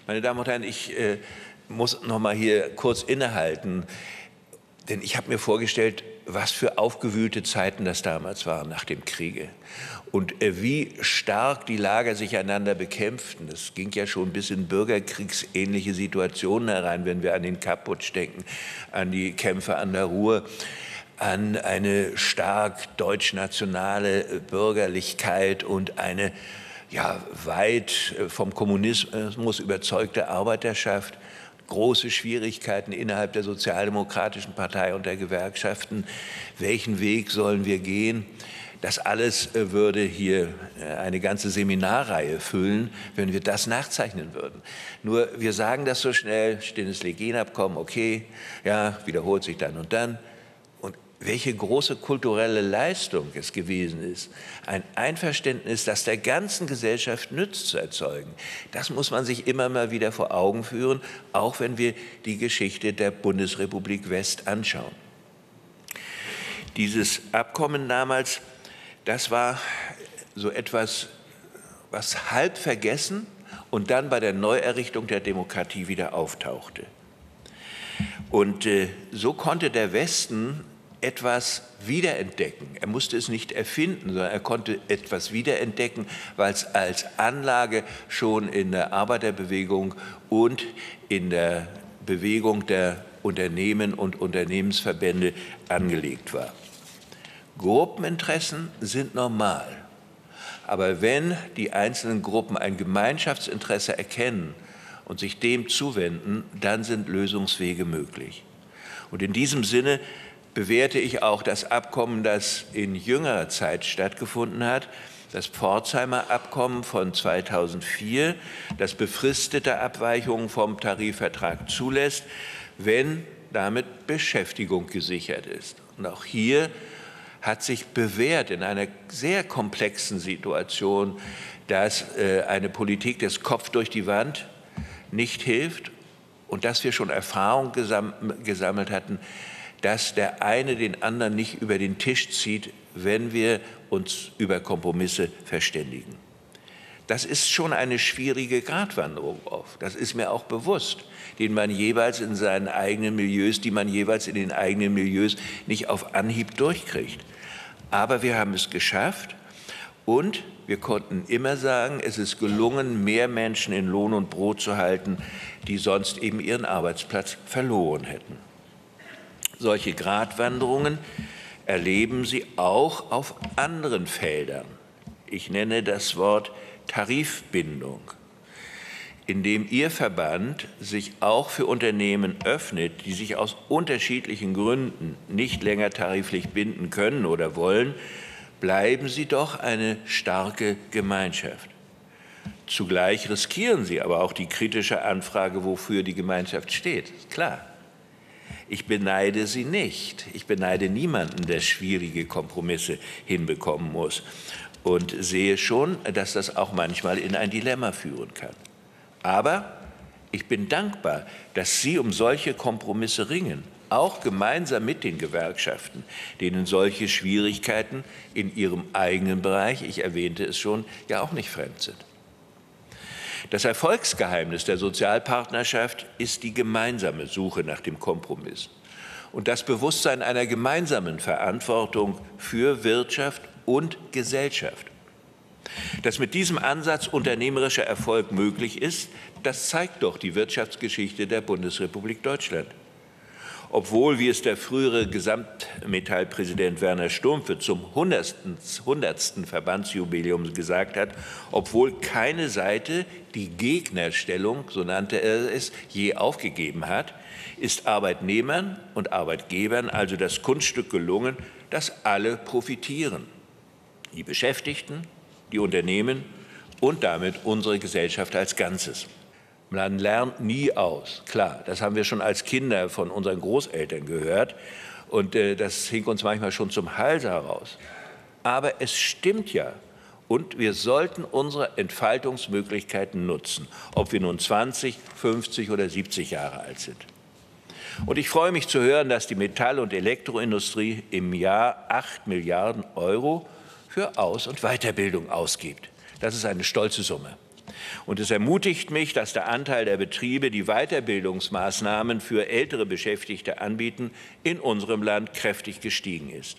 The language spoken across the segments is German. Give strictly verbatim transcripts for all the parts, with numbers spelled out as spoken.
Meine Damen und Herren, ich äh, muss noch mal hier kurz innehalten, denn ich habe mir vorgestellt, was für aufgewühlte Zeiten das damals waren nach dem Kriege und äh, wie stark die Lager sich einander bekämpften. Das ging ja schon bis in bürgerkriegsähnliche Situationen herein, wenn wir an den Kapp-Putsch denken, an die Kämpfe an der Ruhr, an eine stark deutschnationale Bürgerlichkeit und eine ja, weit vom Kommunismus überzeugte Arbeiterschaft, große Schwierigkeiten innerhalb der Sozialdemokratischen Partei und der Gewerkschaften. Welchen Weg sollen wir gehen? Das alles würde hier eine ganze Seminarreihe füllen, wenn wir das nachzeichnen würden. Nur wir sagen das so schnell, stilles Legienabkommen, okay, ja, wiederholt sich dann und dann. Welche große kulturelle Leistung es gewesen ist, ein Einverständnis, das der ganzen Gesellschaft nützt, zu erzeugen. Das muss man sich immer mal wieder vor Augen führen, auch wenn wir die Geschichte der Bundesrepublik West anschauen. Dieses Abkommen damals, das war so etwas, was halb vergessen und dann bei der Neuerrichtung der Demokratie wieder auftauchte. Und äh, so konnte der Westen etwas wiederentdecken. Er musste es nicht erfinden, sondern er konnte etwas wiederentdecken, weil es als Anlage schon in der Arbeiterbewegung und in der Bewegung der Unternehmen und Unternehmensverbände angelegt war. Gruppeninteressen sind normal, aber wenn die einzelnen Gruppen ein Gemeinschaftsinteresse erkennen und sich dem zuwenden, dann sind Lösungswege möglich. Und in diesem Sinne bewerte ich auch das Abkommen, das in jüngerer Zeit stattgefunden hat, das Pforzheimer Abkommen von zweitausendvier, das befristete Abweichungen vom Tarifvertrag zulässt, wenn damit Beschäftigung gesichert ist. Und auch hier hat sich bewährt in einer sehr komplexen Situation, dass äh, eine Politik des Kopf durch die Wand nicht hilft und dass wir schon Erfahrung gesam gesammelt hatten, dass der eine den anderen nicht über den Tisch zieht, wenn wir uns über Kompromisse verständigen. Das ist schon eine schwierige Gratwanderung oft. Das ist mir auch bewusst, den man jeweils in seinen eigenen Milieus, die man jeweils in den eigenen Milieus nicht auf Anhieb durchkriegt. Aber wir haben es geschafft und wir konnten immer sagen, es ist gelungen, mehr Menschen in Lohn und Brot zu halten, die sonst eben ihren Arbeitsplatz verloren hätten. Solche Gratwanderungen erleben Sie auch auf anderen Feldern. Ich nenne das Wort Tarifbindung, indem Ihr Verband sich auch für Unternehmen öffnet, die sich aus unterschiedlichen Gründen nicht länger tariflich binden können oder wollen, bleiben Sie doch eine starke Gemeinschaft. Zugleich riskieren Sie aber auch die kritische Anfrage, wofür die Gemeinschaft steht. Klar. Ich beneide Sie nicht. Ich beneide niemanden, der schwierige Kompromisse hinbekommen muss und sehe schon, dass das auch manchmal in ein Dilemma führen kann. Aber ich bin dankbar, dass Sie um solche Kompromisse ringen, auch gemeinsam mit den Gewerkschaften, denen solche Schwierigkeiten in ihrem eigenen Bereich, ich erwähnte es schon, ja auch nicht fremd sind. Das Erfolgsgeheimnis der Sozialpartnerschaft ist die gemeinsame Suche nach dem Kompromiss und das Bewusstsein einer gemeinsamen Verantwortung für Wirtschaft und Gesellschaft. Dass mit diesem Ansatz unternehmerischer Erfolg möglich ist, das zeigt doch die Wirtschaftsgeschichte der Bundesrepublik Deutschland. Obwohl, wie es der frühere Gesamtmetallpräsident Werner Stumpfe zum hundertsten Verbandsjubiläum gesagt hat, obwohl keine Seite die Gegnerstellung, so nannte er es, je aufgegeben hat, ist Arbeitnehmern und Arbeitgebern also das Kunststück gelungen, dass alle profitieren. Die Beschäftigten, die Unternehmen und damit unsere Gesellschaft als Ganzes. Man lernt nie aus, klar, das haben wir schon als Kinder von unseren Großeltern gehört und äh, das hing uns manchmal schon zum Hals heraus. Aber es stimmt ja und wir sollten unsere Entfaltungsmöglichkeiten nutzen, ob wir nun zwanzig, fünfzig oder siebzig Jahre alt sind. Und ich freue mich zu hören, dass die Metall- und Elektroindustrie im Jahr acht Milliarden Euro für Aus- und Weiterbildung ausgibt. Das ist eine stolze Summe. Und es ermutigt mich, dass der Anteil der Betriebe, die Weiterbildungsmaßnahmen für ältere Beschäftigte anbieten, in unserem Land kräftig gestiegen ist.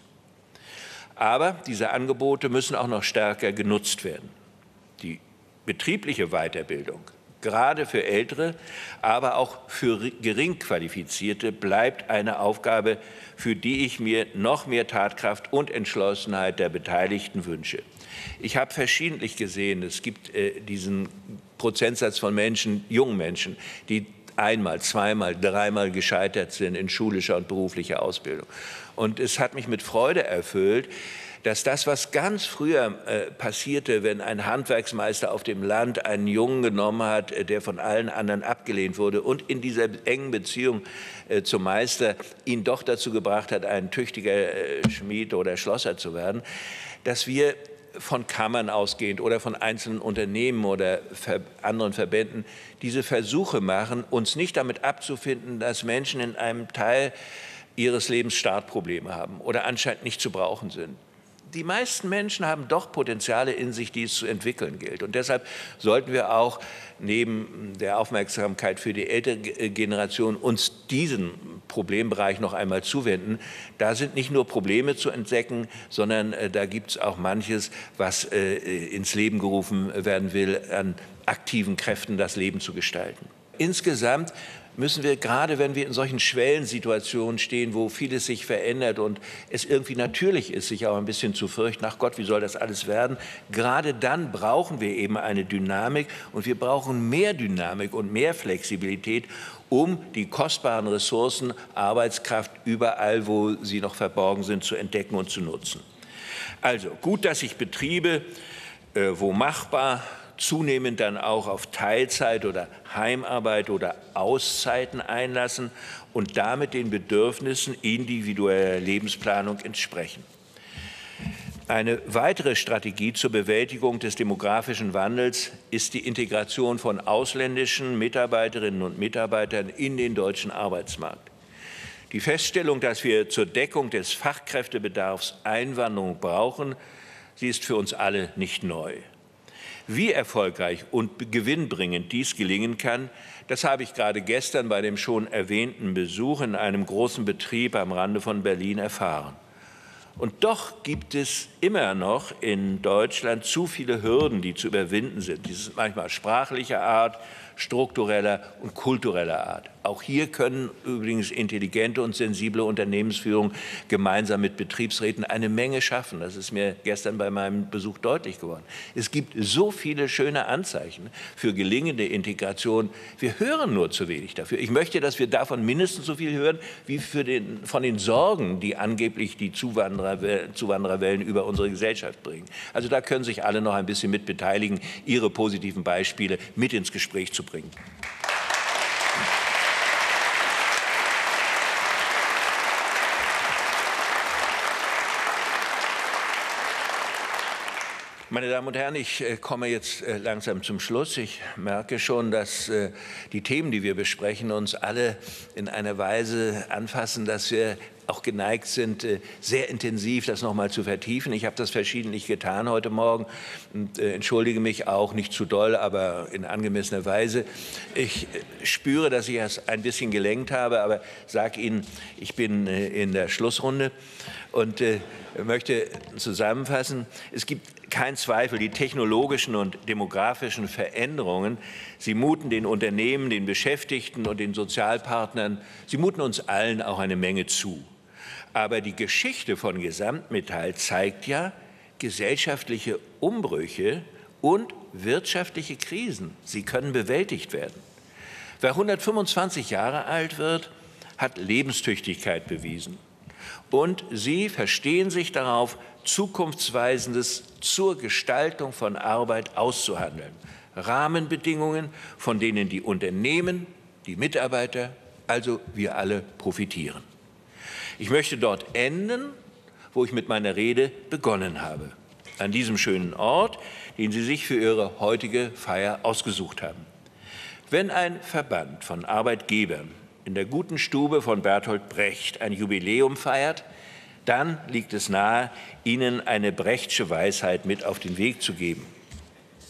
Aber diese Angebote müssen auch noch stärker genutzt werden. Die betriebliche Weiterbildung, gerade für Ältere, aber auch für Geringqualifizierte, bleibt eine Aufgabe, für die ich mir noch mehr Tatkraft und Entschlossenheit der Beteiligten wünsche. Ich habe verschiedentlich gesehen, es gibt äh, diesen Prozentsatz von Menschen, jungen Menschen, die einmal, zweimal, dreimal gescheitert sind in schulischer und beruflicher Ausbildung. Und es hat mich mit Freude erfüllt, dass das, was ganz früher äh, passierte, wenn ein Handwerksmeister auf dem Land einen Jungen genommen hat, äh, der von allen anderen abgelehnt wurde und in dieser engen Beziehung äh, zum Meister ihn doch dazu gebracht hat, ein tüchtiger äh, Schmied oder Schlosser zu werden, dass wir von Kammern ausgehend oder von einzelnen Unternehmen oder Ver- anderen Verbänden diese Versuche machen, uns nicht damit abzufinden, dass Menschen in einem Teil ihres Lebens Startprobleme haben oder anscheinend nicht zu brauchen sind. Die meisten Menschen haben doch Potenziale in sich, die es zu entwickeln gilt. Und deshalb sollten wir auch neben der Aufmerksamkeit für die ältere Generation uns diesen Problembereich noch einmal zuwenden. Da sind nicht nur Probleme zu entdecken, sondern äh, da gibt es auch manches, was äh, ins Leben gerufen werden will, an aktiven Kräften das Leben zu gestalten. Insgesamt müssen wir, gerade wenn wir in solchen Schwellensituationen stehen, wo vieles sich verändert und es irgendwie natürlich ist, sich auch ein bisschen zu fürchten, ach Gott, wie soll das alles werden? Gerade dann brauchen wir eben eine Dynamik und wir brauchen mehr Dynamik und mehr Flexibilität, um die kostbaren Ressourcen, Arbeitskraft überall, wo sie noch verborgen sind, zu entdecken und zu nutzen. Also gut, dass sich Betriebe, äh, wo machbar, zunehmend dann auch auf Teilzeit oder Heimarbeit oder Auszeiten einlassen und damit den Bedürfnissen individueller Lebensplanung entsprechen. Eine weitere Strategie zur Bewältigung des demografischen Wandels ist die Integration von ausländischen Mitarbeiterinnen und Mitarbeitern in den deutschen Arbeitsmarkt. Die Feststellung, dass wir zur Deckung des Fachkräftebedarfs Einwanderung brauchen, sie ist für uns alle nicht neu. Wie erfolgreich und gewinnbringend dies gelingen kann, das habe ich gerade gestern bei dem schon erwähnten Besuch in einem großen Betrieb am Rande von Berlin erfahren. Und doch gibt es immer noch in Deutschland zu viele Hürden, die zu überwinden sind. Dies ist manchmal sprachlicher Art, struktureller und kultureller Art. Auch hier können übrigens intelligente und sensible Unternehmensführung gemeinsam mit Betriebsräten eine Menge schaffen. Das ist mir gestern bei meinem Besuch deutlich geworden. Es gibt so viele schöne Anzeichen für gelingende Integration. Wir hören nur zu wenig dafür. Ich möchte, dass wir davon mindestens so viel hören, wie für den, von den Sorgen, die angeblich die Zuwanderer, Zuwandererwellen über unsere Gesellschaft bringen. Also da können sich alle noch ein bisschen mit beteiligen, ihre positiven Beispiele mit ins Gespräch zu bringen. Meine Damen und Herren, ich komme jetzt langsam zum Schluss. Ich merke schon, dass die Themen, die wir besprechen, uns alle in einer Weise anfassen, dass wir auch geneigt sind, sehr intensiv das noch mal zu vertiefen. Ich habe das verschiedentlich getan heute Morgen und äh, entschuldige mich auch, nicht zu doll, aber in angemessener Weise. Ich äh, spüre, dass ich es ein bisschen gelenkt habe, aber sage Ihnen, ich bin äh, in der Schlussrunde und äh, möchte zusammenfassen. Es gibt keinen Zweifel, die technologischen und demografischen Veränderungen, sie muten den Unternehmen, den Beschäftigten und den Sozialpartnern, sie muten uns allen auch eine Menge zu. Aber die Geschichte von Gesamtmetall zeigt ja, gesellschaftliche Umbrüche und wirtschaftliche Krisen, sie können bewältigt werden. Wer hundertfünfundzwanzig Jahre alt wird, hat Lebenstüchtigkeit bewiesen. Und Sie verstehen sich darauf, Zukunftsweisendes zur Gestaltung von Arbeit auszuhandeln. Rahmenbedingungen, von denen die Unternehmen, die Mitarbeiter, also wir alle profitieren. Ich möchte dort enden, wo ich mit meiner Rede begonnen habe. An diesem schönen Ort, den Sie sich für Ihre heutige Feier ausgesucht haben. Wenn ein Verband von Arbeitgebern in der guten Stube von Bertolt Brecht ein Jubiläum feiert, dann liegt es nahe, Ihnen eine Brechtsche Weisheit mit auf den Weg zu geben.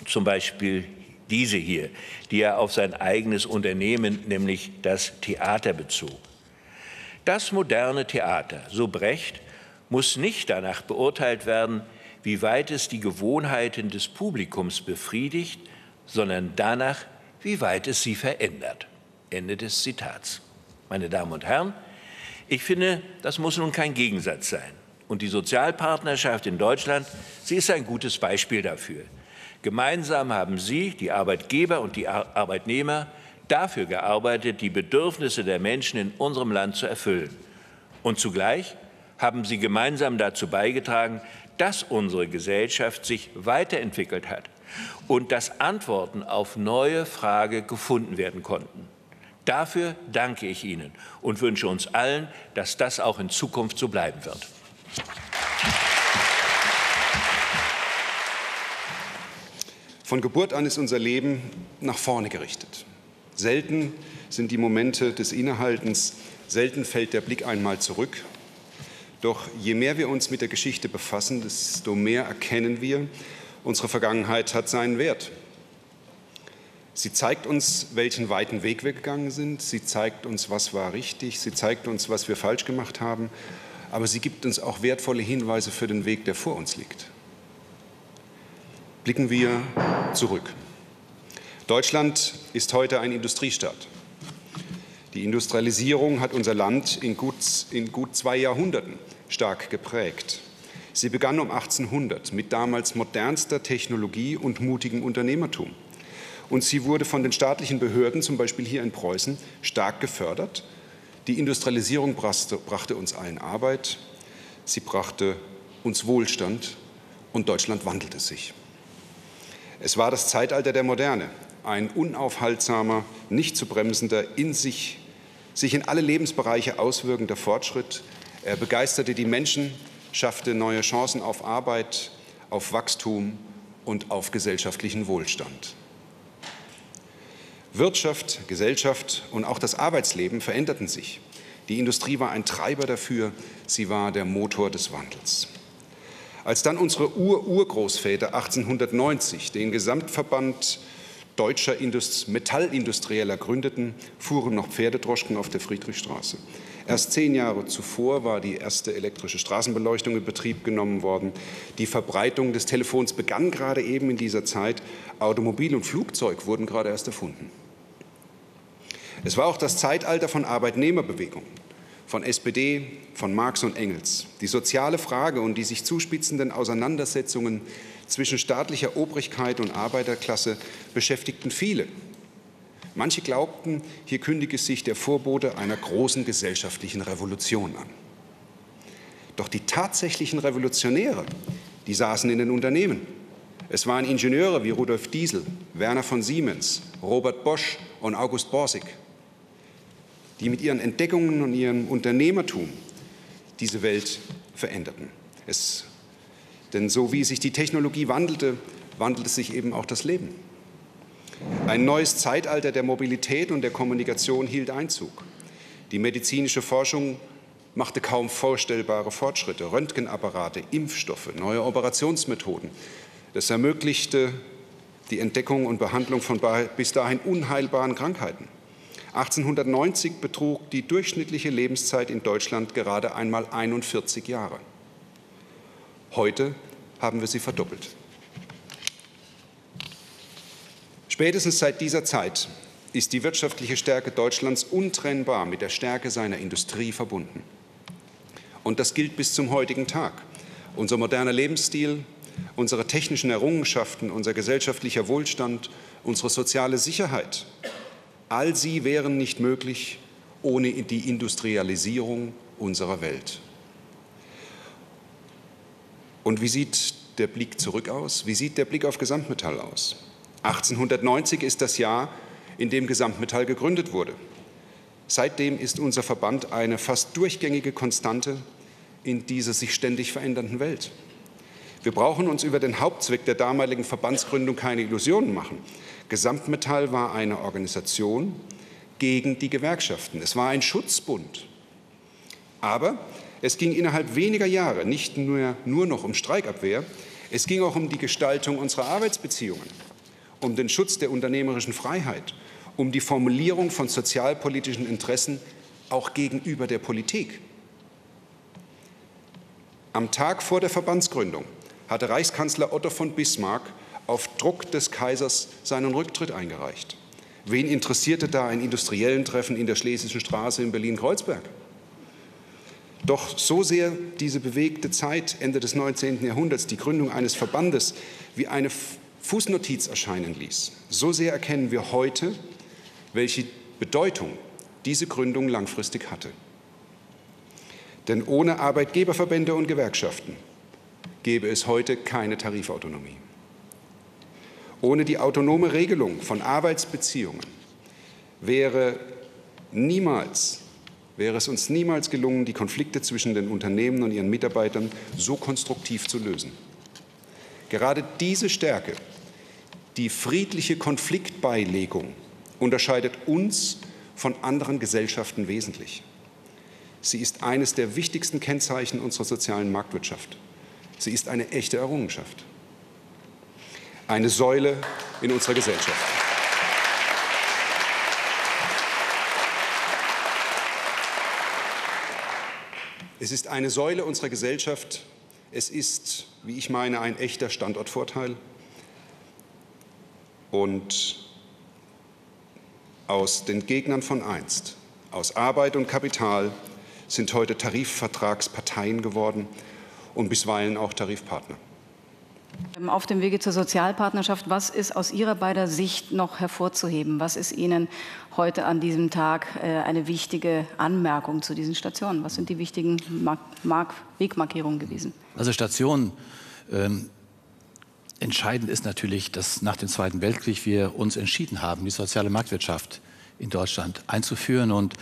zum Beispiel diese hier, die er auf sein eigenes Unternehmen, nämlich das Theater, bezog. Das moderne Theater, so Brecht, muss nicht danach beurteilt werden, wie weit es die Gewohnheiten des Publikums befriedigt, sondern danach, wie weit es sie verändert. Ende des Zitats. Meine Damen und Herren, ich finde, das muss nun kein Gegensatz sein. Und die Sozialpartnerschaft in Deutschland, sie ist ein gutes Beispiel dafür. Gemeinsam haben Sie, die Arbeitgeber und die Arbeitnehmer, dafür gearbeitet, die Bedürfnisse der Menschen in unserem Land zu erfüllen. Und zugleich haben Sie gemeinsam dazu beigetragen, dass unsere Gesellschaft sich weiterentwickelt hat und dass Antworten auf neue Fragen gefunden werden konnten. Dafür danke ich Ihnen und wünsche uns allen, dass das auch in Zukunft so bleiben wird. Von Geburt an ist unser Leben nach vorne gerichtet. Selten sind die Momente des Innehaltens, selten fällt der Blick einmal zurück. Doch je mehr wir uns mit der Geschichte befassen, desto mehr erkennen wir, unsere Vergangenheit hat seinen Wert. Sie zeigt uns, welchen weiten Weg wir gegangen sind. Sie zeigt uns, was war richtig. Sie zeigt uns, was wir falsch gemacht haben. Aber sie gibt uns auch wertvolle Hinweise für den Weg, der vor uns liegt. Blicken wir zurück. Deutschland ist heute ein Industriestaat. Die Industrialisierung hat unser Land in gut, in gut zwei Jahrhunderten stark geprägt. Sie begann um achtzehnhundert mit damals modernster Technologie und mutigem Unternehmertum. Und sie wurde von den staatlichen Behörden, zum Beispiel hier in Preußen, stark gefördert. Die Industrialisierung brachte, brachte uns allen Arbeit, sie brachte uns Wohlstand und Deutschland wandelte sich. Es war das Zeitalter der Moderne, ein unaufhaltsamer, nicht zu bremsender, in sich, sich in alle Lebensbereiche auswirkender Fortschritt. Er begeisterte die Menschen, schaffte neue Chancen auf Arbeit, auf Wachstum und auf gesellschaftlichen Wohlstand. Wirtschaft, Gesellschaft und auch das Arbeitsleben veränderten sich. Die Industrie war ein Treiber dafür, sie war der Motor des Wandels. Als dann unsere Ur-Urgroßväter achtzehnhundertneunzig den Gesamtverband deutscher Indust- Metallindustrieller gründeten, fuhren noch Pferdedroschken auf der Friedrichstraße. Erst zehn Jahre zuvor war die erste elektrische Straßenbeleuchtung in Betrieb genommen worden. Die Verbreitung des Telefons begann gerade eben in dieser Zeit. Automobil und Flugzeug wurden gerade erst erfunden. Es war auch das Zeitalter von Arbeitnehmerbewegungen, von S P D, von Marx und Engels. Die soziale Frage und die sich zuspitzenden Auseinandersetzungen zwischen staatlicher Obrigkeit und Arbeiterklasse beschäftigten viele. Manche glaubten, hier kündige sich der Vorbote einer großen gesellschaftlichen Revolution an. Doch die tatsächlichen Revolutionäre, die saßen in den Unternehmen. Es waren Ingenieure wie Rudolf Diesel, Werner von Siemens, Robert Bosch und August Borsig, die mit ihren Entdeckungen und ihrem Unternehmertum diese Welt veränderten. Es, denn so wie sich die Technologie wandelte, wandelte sich eben auch das Leben. Ein neues Zeitalter der Mobilität und der Kommunikation hielt Einzug. Die medizinische Forschung machte kaum vorstellbare Fortschritte. Röntgenapparate, Impfstoffe, neue Operationsmethoden. Das ermöglichte die Entdeckung und Behandlung von bis dahin unheilbaren Krankheiten. achtzehnhundertneunzig betrug die durchschnittliche Lebenszeit in Deutschland gerade einmal einundvierzig Jahre. Heute haben wir sie verdoppelt. Spätestens seit dieser Zeit ist die wirtschaftliche Stärke Deutschlands untrennbar mit der Stärke seiner Industrie verbunden. Und das gilt bis zum heutigen Tag. Unser moderner Lebensstil, unsere technischen Errungenschaften, unser gesellschaftlicher Wohlstand, unsere soziale Sicherheit, all sie wären nicht möglich ohne die Industrialisierung unserer Welt. Und wie sieht der Blick zurück aus? Wie sieht der Blick auf Gesamtmetall aus? achtzehnhundertneunzig ist das Jahr, in dem Gesamtmetall gegründet wurde. Seitdem ist unser Verband eine fast durchgängige Konstante in dieser sich ständig verändernden Welt. Wir brauchen uns über den Hauptzweck der damaligen Verbandsgründung keine Illusionen machen. Gesamtmetall war eine Organisation gegen die Gewerkschaften. Es war ein Schutzbund. Aber es ging innerhalb weniger Jahre nicht nur, nur noch um Streikabwehr, es ging auch um die Gestaltung unserer Arbeitsbeziehungen. um den Schutz der unternehmerischen Freiheit, um die Formulierung von sozialpolitischen Interessen auch gegenüber der Politik. Am Tag vor der Verbandsgründung hatte Reichskanzler Otto von Bismarck auf Druck des Kaisers seinen Rücktritt eingereicht. Wen interessierte da ein industriellen Treffen in der Schlesischen Straße in Berlin-Kreuzberg? Doch so sehr diese bewegte Zeit Ende des neunzehnten Jahrhunderts die Gründung eines Verbandes wie eine Fußnotiz erscheinen ließ, so sehr erkennen wir heute, welche Bedeutung diese Gründung langfristig hatte. Denn ohne Arbeitgeberverbände und Gewerkschaften gäbe es heute keine Tarifautonomie. Ohne die autonome Regelung von Arbeitsbeziehungen wäre, niemals, wäre es uns niemals gelungen, die Konflikte zwischen den Unternehmen und ihren Mitarbeitern so konstruktiv zu lösen. Gerade diese Stärke, die friedliche Konfliktbeilegung, unterscheidet uns von anderen Gesellschaften wesentlich. Sie ist eines der wichtigsten Kennzeichen unserer sozialen Marktwirtschaft. Sie ist eine echte Errungenschaft. Eine Säule in unserer Gesellschaft. Es ist eine Säule unserer Gesellschaft. Es ist, wie ich meine, ein echter Standortvorteil. Und aus den Gegnern von einst, aus Arbeit und Kapital, sind heute Tarifvertragsparteien geworden und bisweilen auch Tarifpartner. Auf dem Wege zur Sozialpartnerschaft, was ist aus Ihrer beider Sicht noch hervorzuheben? Was ist Ihnen heute an diesem Tag eine wichtige Anmerkung zu diesen Stationen? Was sind die wichtigen Mark Wegmarkierungen gewesen? Also Stationen, ähm, entscheidend ist natürlich, dass nach dem Zweiten Weltkrieg wir uns entschieden haben, die soziale Marktwirtschaft in Deutschland einzuführen. Und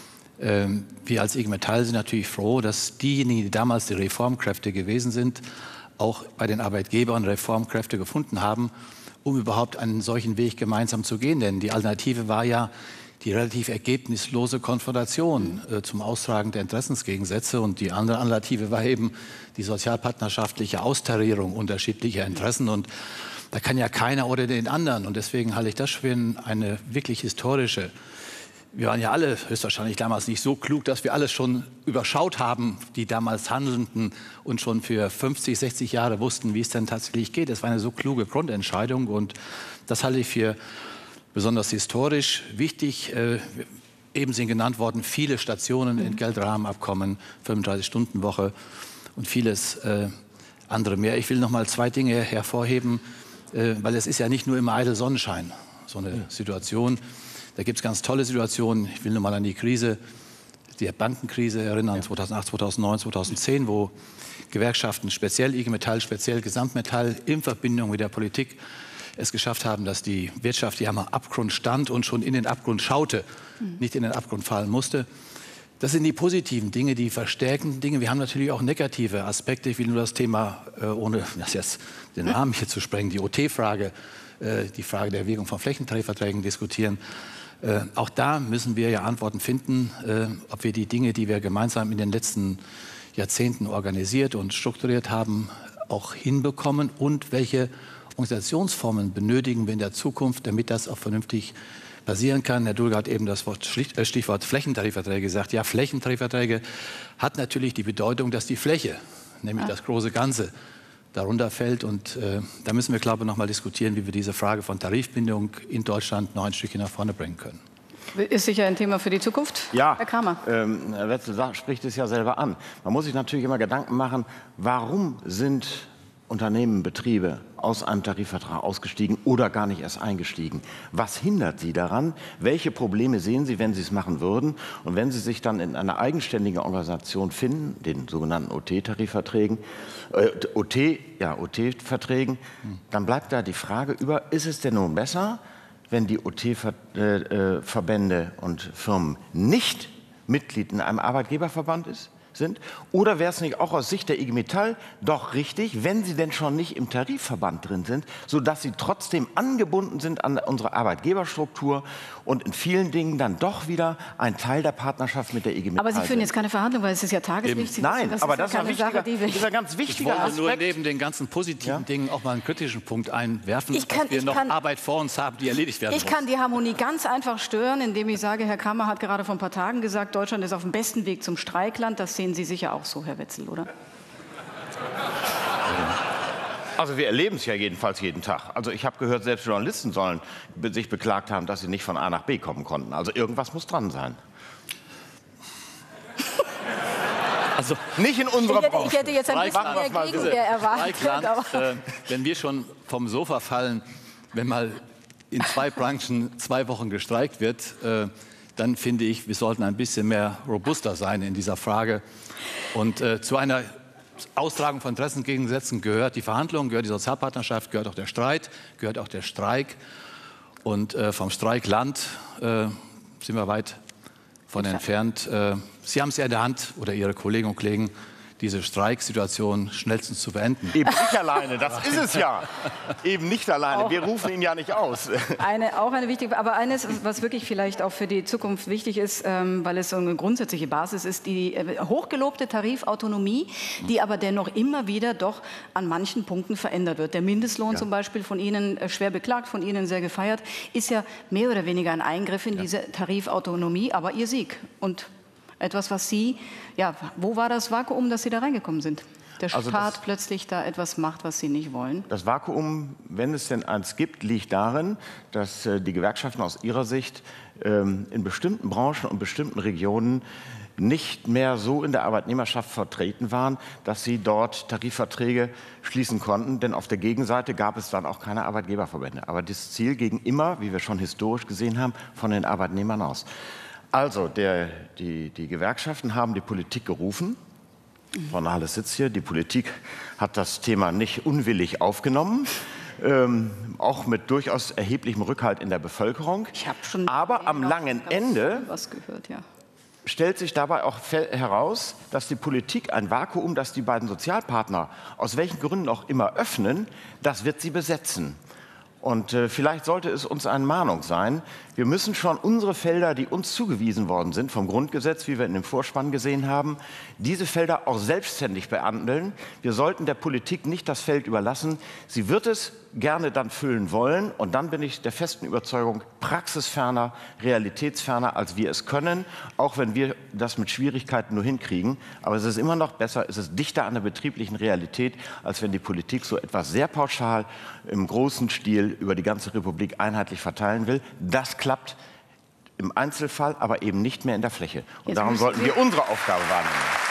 ähm, wir als I G Metall sind natürlich froh, dass diejenigen, die damals die Reformkräfte gewesen sind, auch bei den Arbeitgebern Reformkräfte gefunden haben, um überhaupt einen solchen Weg gemeinsam zu gehen. Denn die Alternative war ja die relativ ergebnislose Konfrontation äh, zum Austragen der Interessensgegensätze. Und die andere Alternative war eben die sozialpartnerschaftliche Austarierung unterschiedlicher Interessen. Und da kann ja keiner oder den anderen. Und deswegen halte ich das für eine wirklich historische. Wir waren ja alle höchstwahrscheinlich damals nicht so klug, dass wir alles schon überschaut haben, die damals Handelnden, und schon für fünfzig, sechzig Jahre wussten, wie es denn tatsächlich geht. Das war eine so kluge Grundentscheidung, und das halte ich für besonders historisch wichtig. Äh, eben sind genannt worden viele Stationen, Entgeltrahmenabkommen, fünfunddreißig-Stunden-Woche und vieles äh, andere mehr. Ich will noch mal zwei Dinge hervorheben, äh, weil es ist ja nicht nur immer eitel Sonnenschein, so eine Situation. Da gibt es ganz tolle Situationen. Ich will nur mal an die Krise, die Bankenkrise erinnern, zweitausendacht, zweitausendneun, zweitausendzehn, wo Gewerkschaften, speziell I G Metall, speziell Gesamtmetall, in Verbindung mit der Politik es geschafft haben, dass die Wirtschaft, die am Abgrund stand und schon in den Abgrund schaute, nicht in den Abgrund fallen musste. Das sind die positiven Dinge, die verstärkenden Dinge. Wir haben natürlich auch negative Aspekte. Ich will nur das Thema, äh, ohne das jetzt den Rahmen hier zu sprengen, die O T-Frage, äh, die Frage der Wirkung von Flächentarifverträgen diskutieren. Äh, auch da müssen wir ja Antworten finden, äh, ob wir die Dinge, die wir gemeinsam in den letzten Jahrzehnten organisiert und strukturiert haben, auch hinbekommen, und welche Organisationsformen benötigen wir in der Zukunft, damit das auch vernünftig passieren kann. Herr Dulger hat eben das Wort, Stichwort Flächentarifverträge gesagt. Ja, Flächentarifverträge hat natürlich die Bedeutung, dass die Fläche, nämlich das große Ganze, darunter fällt. Und äh, da müssen wir, glaube ich, noch mal diskutieren, wie wir diese Frage von Tarifbindung in Deutschland noch ein Stückchen nach vorne bringen können. Ist sicher ein Thema für die Zukunft. Ja, Herr Kramer. Ähm, Herr Wetzel spricht es ja selber an. Man muss sich natürlich immer Gedanken machen, warum sind Unternehmen, Betriebe aus einem Tarifvertrag ausgestiegen oder gar nicht erst eingestiegen? Was hindert sie daran? Welche Probleme sehen Sie, wenn Sie es machen würden? Und wenn Sie sich dann in einer eigenständigen Organisation finden, den sogenannten O T-Tarifverträgen, äh, O T, ja, O T-Verträgen, dann bleibt da die Frage über, ist es denn nun besser, wenn die O T-Verbände und Firmen nicht Mitglied in einem Arbeitgeberverband ist, sind? Oder wäre es nicht auch aus Sicht der I G Metall doch richtig, wenn sie denn schon nicht im Tarifverband drin sind, sodass sie trotzdem angebunden sind an unsere Arbeitgeberstruktur und in vielen Dingen dann doch wieder ein Teil der Partnerschaft mit der I G Metall Aber Sie führen sind? jetzt keine Verhandlung, weil es ist ja Tageslicht. Sie Nein, wissen, das aber ist das ist, ja ein keine wichtiger, Sache, die wir... das ist ein ganz Ich wichtiger wollte Aspekt. nur neben den ganzen positiven Ja. Dingen auch mal einen kritischen Punkt einwerfen, Ich kann- dass wir ich noch kann- Arbeit vor uns haben, die erledigt werden Ich muss. kann die Harmonie ganz einfach stören, indem ich sage, Herr Kammer hat gerade vor ein paar Tagen gesagt, Deutschland ist auf dem besten Weg zum Streikland. Das sehen Sie sicher auch so, Herr Wetzel, oder? Also wir erleben es ja jedenfalls jeden Tag. Also ich habe gehört, selbst Journalisten sollen sich beklagt haben, dass sie nicht von A nach B kommen konnten. Also irgendwas muss dran sein. Also Nicht in unserer Ich hätte, Branche. ich hätte jetzt ein bisschen Machen wir's mehr mal so. Gegenwehr erwartet. Streikland, Aber äh, wenn wir schon vom Sofa fallen, wenn mal in zwei Branchen zwei Wochen gestreikt wird, äh, dann finde ich, wir sollten ein bisschen mehr robuster sein in dieser Frage. Und äh, zu einer Austragung von Interessengegensätzen gehört die Verhandlung, gehört die Sozialpartnerschaft, gehört auch der Streit, gehört auch der Streik. Und äh, vom Streikland äh, sind wir weit von entfernt. Äh, Sie haben es ja in der Hand, oder Ihre Kolleginnen und Kollegen, diese Streiksituation schnellstens zu beenden. Eben nicht alleine, das ist es ja. Eben nicht alleine. Wir rufen ihn ja nicht aus. Eine, auch eine wichtige, aber eines, was wirklich vielleicht auch für die Zukunft wichtig ist, ähm, weil es so eine grundsätzliche Basis ist, die äh, hochgelobte Tarifautonomie, die aber dennoch immer wieder doch an manchen Punkten verändert wird. Der Mindestlohn Ja. zum Beispiel, von Ihnen äh, schwer beklagt, von Ihnen sehr gefeiert, ist ja mehr oder weniger ein Eingriff in ja. diese Tarifautonomie, aber Ihr Sieg. Und etwas, was Sie, ja, wo war das Vakuum, dass Sie da reingekommen sind? Der Also Staat das- plötzlich da etwas macht, was Sie nicht wollen. Das Vakuum, wenn es denn eins gibt, liegt darin, dass äh, die Gewerkschaften aus ihrer Sicht ähm, in bestimmten Branchen und bestimmten Regionen nicht mehr so in der Arbeitnehmerschaft vertreten waren, dass sie dort Tarifverträge schließen konnten. Denn auf der Gegenseite gab es dann auch keine Arbeitgeberverbände. Aber das Ziel ging immer, wie wir schon historisch gesehen haben, von den Arbeitnehmern aus. Also der, die, die Gewerkschaften haben die Politik gerufen. Frau Nahles sitzt hier. Die Politik hat das Thema nicht unwillig aufgenommen, ähm, auch mit durchaus erheblichem Rückhalt in der Bevölkerung. Ich habe schon Aber am langen Ende was gehört, ja. stellt sich dabei auch fe- heraus, dass die Politik ein Vakuum, das die beiden Sozialpartner aus welchen Gründen auch immer öffnen, das wird sie besetzen. Und äh, vielleicht sollte es uns eine Mahnung sein. Wir müssen schon unsere Felder, die uns zugewiesen worden sind vom Grundgesetz, wie wir in dem Vorspann gesehen haben, diese Felder auch selbstständig behandeln. Wir sollten der Politik nicht das Feld überlassen. Sie wird es gerne dann füllen wollen. Und dann bin ich der festen Überzeugung, praxisferner, realitätsferner, als wir es können, auch wenn wir das mit Schwierigkeiten nur hinkriegen. Aber es ist immer noch besser, es ist dichter an der betrieblichen Realität, als wenn die Politik so etwas sehr pauschal im großen Stil über die ganze Republik einheitlich verteilen will. Das klappt im Einzelfall, aber eben nicht mehr in der Fläche. Und Jetzt darum müssen sollten wir- wir unsere Aufgabe wahrnehmen.